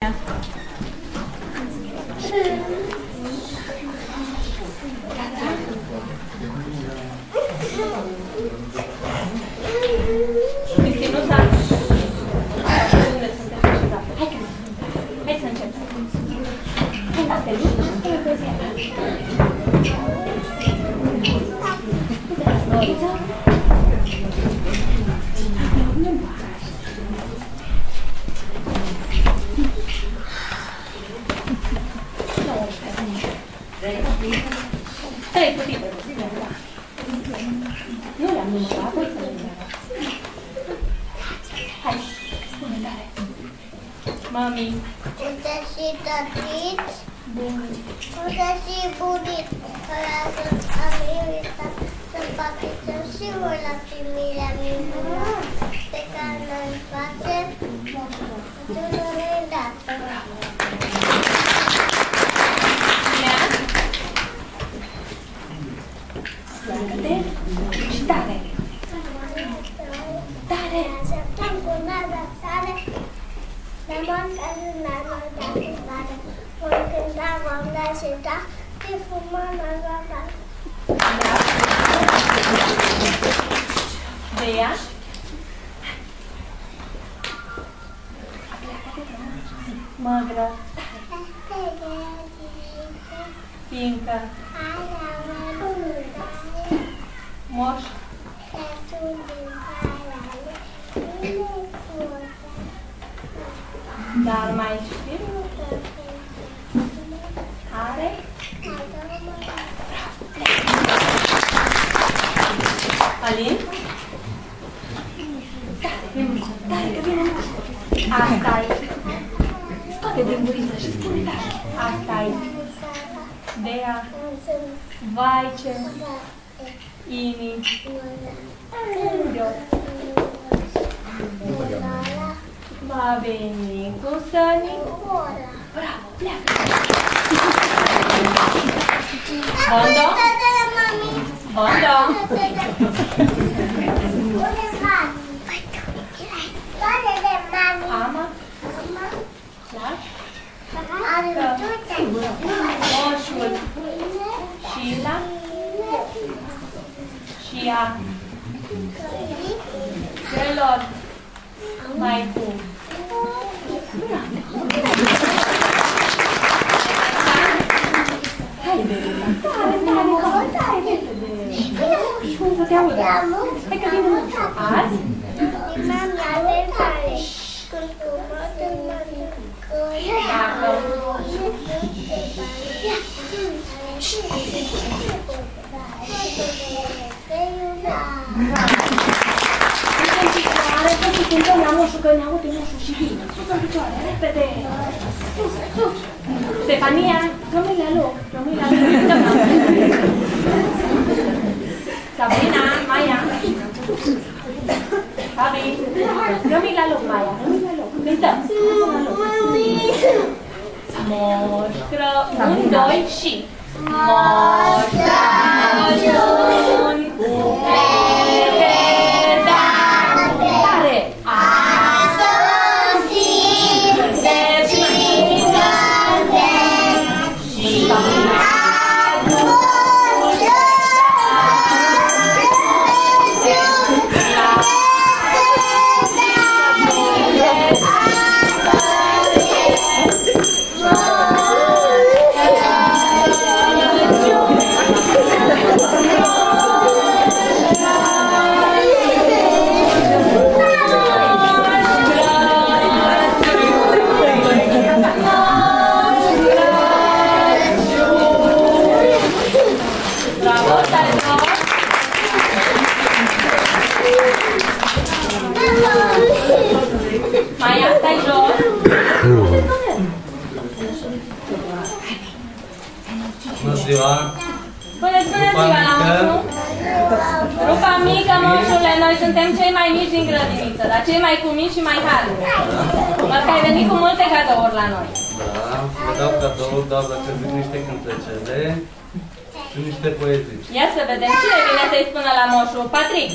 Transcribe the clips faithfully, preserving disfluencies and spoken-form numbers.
Cristinuța? Unde suntem? Hai, Cristinuța. Hai să începem. Când te duci, spune poezia ta. Uite la storiță. Trei cutipe. Nu le-am numărat, voi să le numărat. Hai, spune tare. Mami. Unde și tătiți? Bunici. Unde și bunici? Ăla sunt am invitat să facă și voi la primirea minunat pe care noi îl facem într-un îndată. Slagă-te și tare! Tare! Așteptăm cu nada tare, de mâncă în nada tare. Vom cânta, vom dansita, și fumăm nada tare. Bea? Măgră. Fiindcă. Moș. Dar mai știu? Are? Alin? Tare, că vine moșul. Asta-i. Scoate din guriță și spune tare. Asta-i. Dea. Vaice. Ini. Cândeo. Va veni cu săni. Bravo, pleacă. Bondo? Bondo? Ama? Moșul. Sheila. Și a celor mai bun. Haide, tare, tare, tare, repede. Vine moșul să te audă. Hai că vine moșul. Azi? Mami, avem tare. Când tu poate mănâncă. Dacă. Suntem picioare, pot să cântăm la moșul, că ne aude moșul și vine. Sus în picioare, repede! Sus, sus! Stefania, rămâi la loc, rămâi la loc, cântăm la moșul. Sabrina, Maia. Fabi, rămâi la loc, Maia, rămâi la loc, cântăm. Moș Crăciun, un, doi și... Moș Crăciun, tare! A sosit de bine și Maia, stai jos. Bună ziua! Bună, bună ziua la moșu! Grupa mică, moșule, noi suntem cei mai mici din grădiniță, dar cei mai cumiți și mai harni. Măcar că ai venit cu multe cadouri la noi. Da, vă dau cadouri, doar dacă zic niște cântecele și niște poezii. Ia să vedem cine vine să-i spună la moșu. Patrick!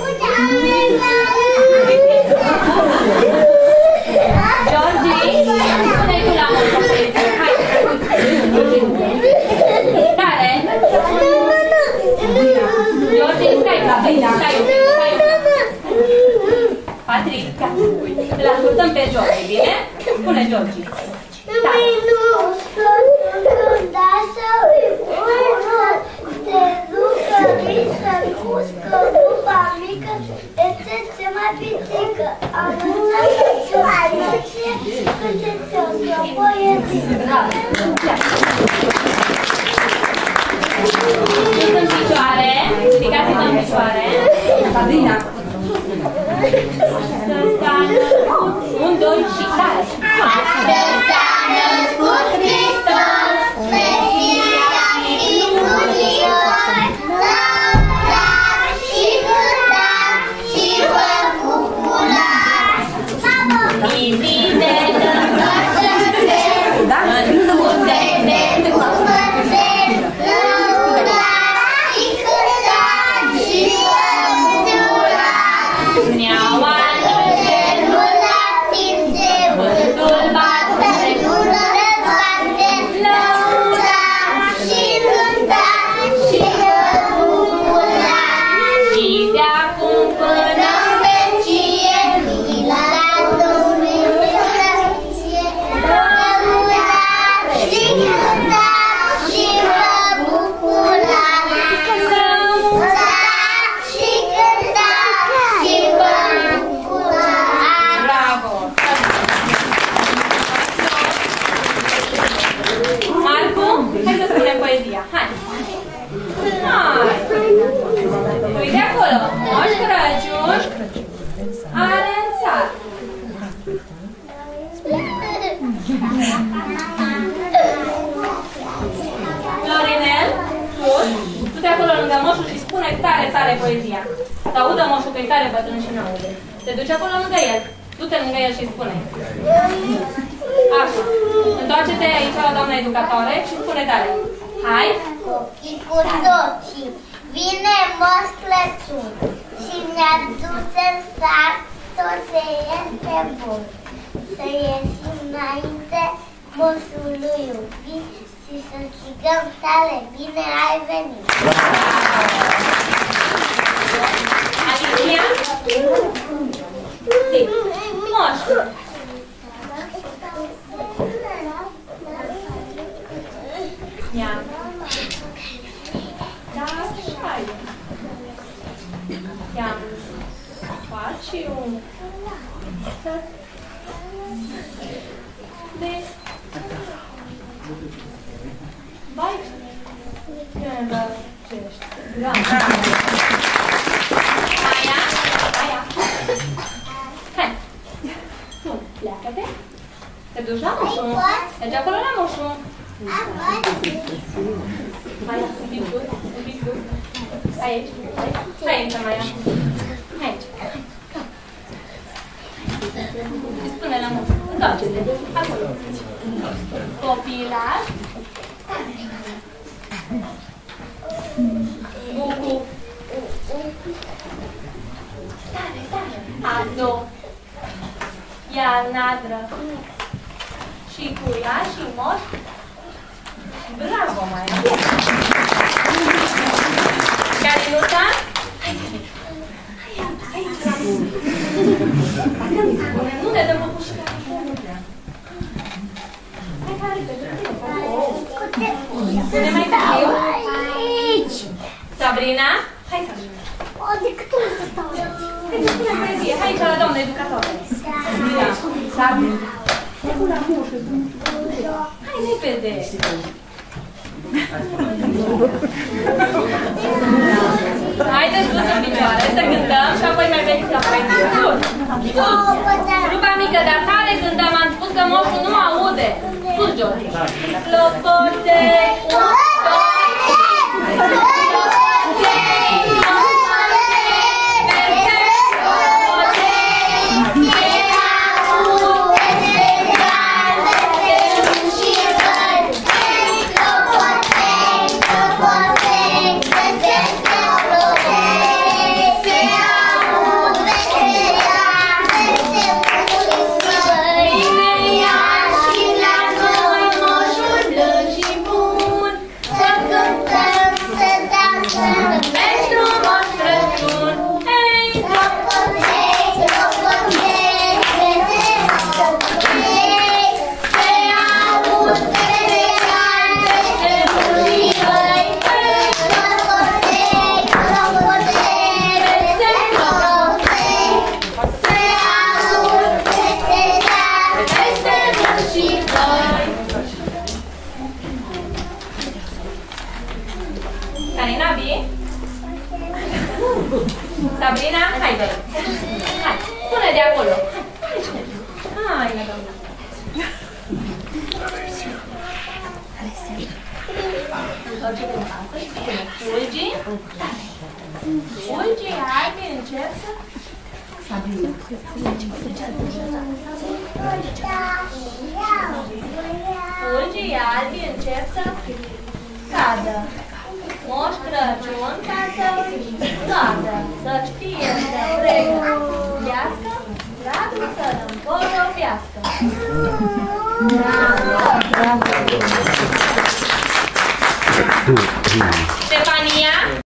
Georgie! cânte George, bine? Spune George. Sus în picioare, ridicați-vă în picioare. Sabrina. Un, doi și tare. S-a născut Hristos, Mesia minunilor, lăudați și cântați și vă bucurați. Bine împărtășesc, ascunde-te cu mărțeni, lăudați și cântați și vă bucurați. Neaua cerul atinge, vântul bate, lună răzbate, lăudați și cântați și vă bucurați. Și de acum până în vecie, mila Domnului să fie, lăudați și cântați și vă bucurați. Lăudați și cântați și vă bucurați. Bravo! Marcu, hai să spunem poezia. Hai! Hai! Uite acolo! Moș Crăciun are în țară. Florinel, sus, du-te acolo lângă moșul și spune tare, tare poezia. Să audă moșul că e tare bătrân și n-aude. Te duci acolo lângă el. Du-te lângă el și spune. Așa. Întoarce-te aici la doamna educatoare și spune tare. Hai! Copii cu toții, vine Moș Crăciun și ne aduce în sat tot ce este bun. Să ieșim înainte moșului iubit și să strigăm tare, bine ai venit! Alicia? Zi. Moș. Ia. Da, așa e. Ia. Faci un... De... Vai. Când acești. Da. Aia. Aia. Hai. Tu, pleacă-te. Te duci la moșul. Mergi acolo la moșul. Maia, un pic dur, un pic dur. Aici, aici. Hai aici, Maia. Aici. Și spune la moșul. Întoarce-te. Acolo. Copilaș. Bucu. Ado. Iarna drăgu. Și cu ea și moș. Bravo, Maia! Carinuța? Nu te dăm păpușica. Hai, hai, spune mai tare. Sabrina? Hai, Sabrina. Hai să spunem poezie. Hai aici la doamna educatoare. Sabrina. Hai repede! Haideți sus în picioare, să cântăm și apoi mai veniți la poezie. Sus! Sus! Grupa mică, dar tare cântăm, am spus că moșul nu aude. Sus, George! Clopoței! Și la noi moșul blând și bun. de acolo. Hai, la doamna. Fulgi? Fulgi, Albi, încep să... Fulgi, Albi, încep să cadă. Moș Crăciun ca să cadă, să-ți fie să pregătească, gradul să-l împodobbească. Stefania?